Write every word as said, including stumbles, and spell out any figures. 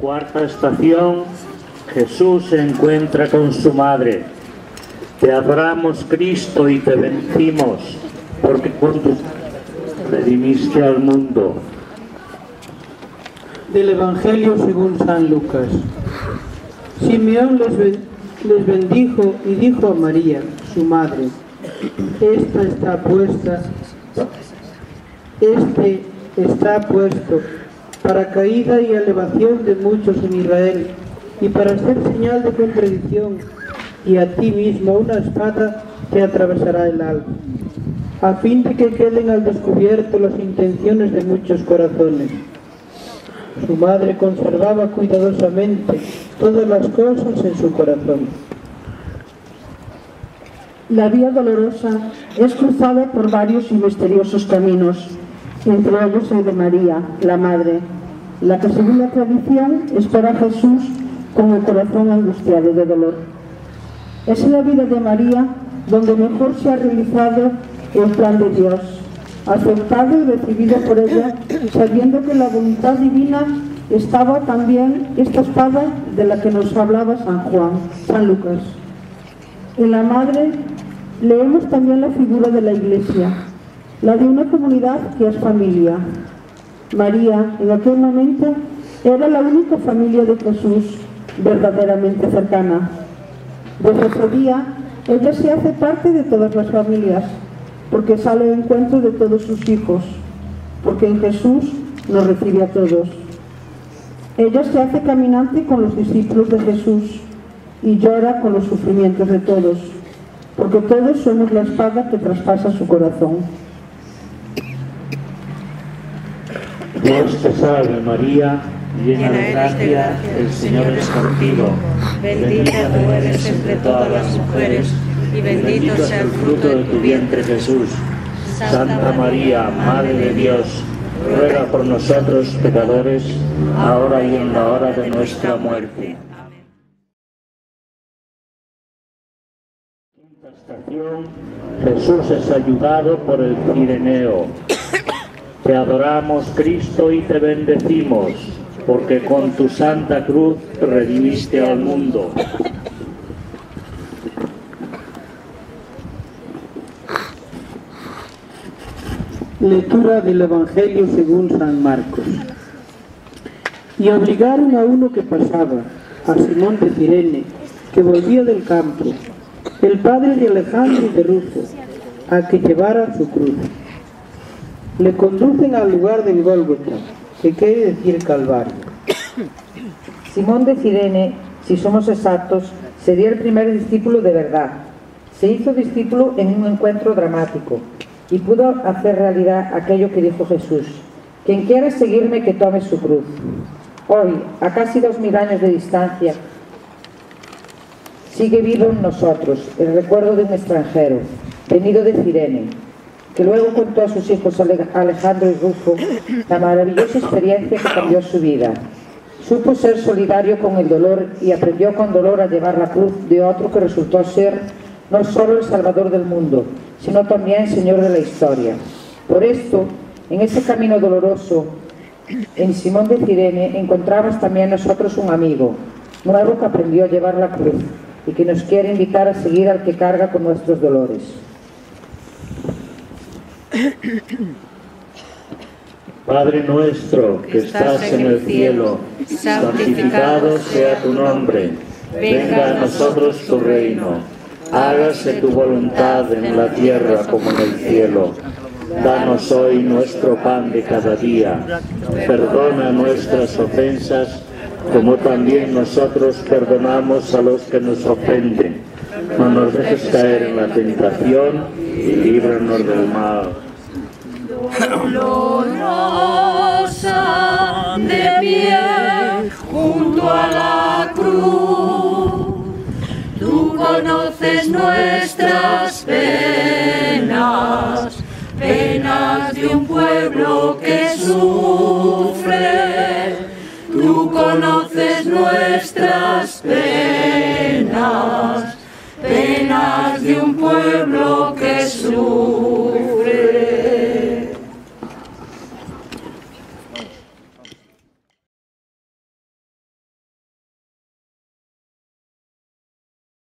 Cuarta estación, Jesús se encuentra con su madre. Te adoramos, Cristo, y te bendecimos, porque con tu redimiste al mundo. Del Evangelio según San Lucas. Simeón les, les bendijo y dijo a María, su madre: Esta está puesta, este está puesto para caída y elevación de muchos en Israel, y para ser señal de contradicción, y a ti mismo una espada te atravesará el alma, a fin de que queden al descubierto las intenciones de muchos corazones. Su madre conservaba cuidadosamente todas las cosas en su corazón. La vía dolorosa es cruzada por varios y misteriosos caminos, entre ellos el de María, la Madre, la que según la tradición espera a Jesús con el corazón angustiado de dolor. Es en la vida de María donde mejor se ha realizado el plan de Dios, aceptado y recibido por ella, sabiendo que la voluntad divina estaba también esta espada de la que nos hablaba San Juan, San Lucas. En la Madre leemos también la figura de la Iglesia, la de una comunidad que es familia. María, en aquel momento, era la única familia de Jesús verdaderamente cercana. Desde ese día, ella se hace parte de todas las familias, porque sale al encuentro de todos sus hijos, porque en Jesús nos recibe a todos. Ella se hace caminante con los discípulos de Jesús y llora con los sufrimientos de todos, porque todos somos la espada que traspasa su corazón. Dios te salve María, llena de gracia, el Señor es contigo. Bendita tú eres entre todas las mujeres, y bendito sea el fruto de tu vientre Jesús. Santa María, Madre de Dios, ruega por nosotros pecadores, ahora y en la hora de nuestra muerte. Quinta estación, Jesús es ayudado por el Cireneo. Te adoramos, Cristo, y te bendecimos, porque con tu santa cruz redimiste al mundo. Lectura del Evangelio según San Marcos. Y obligaron a uno que pasaba, a Simón de Cirene, que volvía del campo, el padre de Alejandro y de Rufo, a que llevara su cruz. Le conducen al lugar del Gólgota, que quiere decir Calvario. Simón de Cirene, si somos exactos, sería el primer discípulo de verdad. Se hizo discípulo en un encuentro dramático y pudo hacer realidad aquello que dijo Jesús: quien quiera seguirme, que tome su cruz. Hoy, a casi dos mil años de distancia, sigue vivo en nosotros el recuerdo de un extranjero, venido de Cirene, que luego contó a sus hijos Alejandro y Rufo la maravillosa experiencia que cambió su vida. Supo ser solidario con el dolor y aprendió con dolor a llevar la cruz de otro que resultó ser no solo el Salvador del mundo, sino también Señor de la historia. Por esto, en ese camino doloroso, en Simón de Cirene, encontramos también nosotros un amigo nuevo que aprendió a llevar la cruz y que nos quiere invitar a seguir al que carga con nuestros dolores. Padre nuestro que estás en el cielo, santificado sea tu nombre. Venga a nosotros tu reino. Hágase tu voluntad en la tierra como en el cielo. Danos hoy nuestro pan de cada día. Perdona nuestras ofensas, como también nosotros perdonamos a los que nos ofenden. No nos dejes caer en la tentación y líbranos del mal. Dolorosa de pie junto a la cruz, tú conoces nuestras penas, penas de un pueblo que sufre. Tú conoces nuestras penas,